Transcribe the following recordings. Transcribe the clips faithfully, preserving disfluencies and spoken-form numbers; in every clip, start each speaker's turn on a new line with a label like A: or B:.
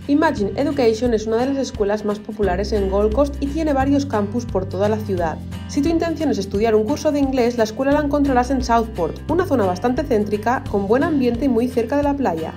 A: Imagine Education es una de las escuelas más populares en Gold Coast y tiene varios campus por toda la ciudad. Si tu intención es estudiar un curso de inglés, la escuela la encontrarás en Southport, una zona bastante céntrica, con buen ambiente y muy cerca de la playa.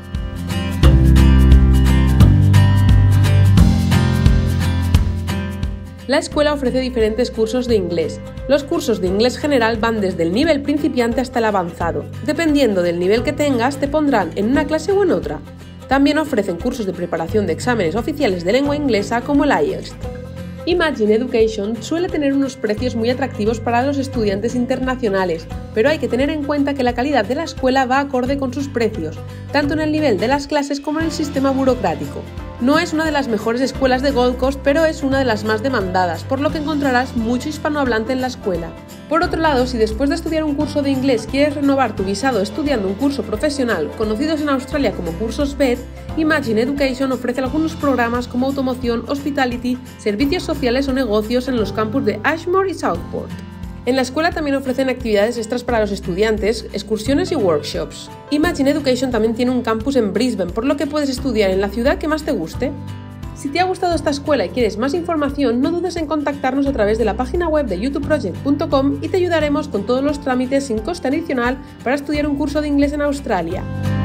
A: La escuela ofrece diferentes cursos de inglés. Los cursos de inglés general van desde el nivel principiante hasta el avanzado. Dependiendo del nivel que tengas, te pondrán en una clase o en otra. También ofrecen cursos de preparación de exámenes oficiales de lengua inglesa como el I E L T S. Imagine Education suele tener unos precios muy atractivos para los estudiantes internacionales, pero hay que tener en cuenta que la calidad de la escuela va acorde con sus precios, tanto en el nivel de las clases como en el sistema burocrático. No es una de las mejores escuelas de Gold Coast, pero es una de las más demandadas, por lo que encontrarás mucho hispanohablante en la escuela. Por otro lado, si después de estudiar un curso de inglés quieres renovar tu visado estudiando un curso profesional, conocidos en Australia como cursos B E D, Imagine Education ofrece algunos programas como automoción, hospitality, servicios sociales o negocios en los campus de Ashmore y Southport. En la escuela también ofrecen actividades extras para los estudiantes, excursiones y workshops. Imagine Education también tiene un campus en Brisbane, por lo que puedes estudiar en la ciudad que más te guste. Si te ha gustado esta escuela y quieres más información, no dudes en contactarnos a través de la página web de youtube project punto com y te ayudaremos con todos los trámites sin coste adicional para estudiar un curso de inglés en Australia.